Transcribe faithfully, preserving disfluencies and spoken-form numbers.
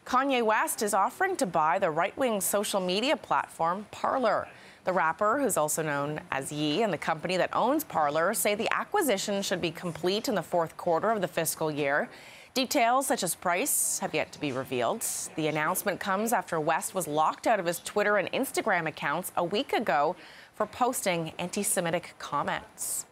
Kanye West is offering to buy the right-wing social media platform Parler. The rapper, who's also known as Ye, and the company that owns Parler say the acquisition should be complete in the fourth quarter of the fiscal year. Details such as price have yet to be revealed. The announcement comes after West was locked out of his Twitter and Instagram accounts a week ago for posting anti-Semitic comments.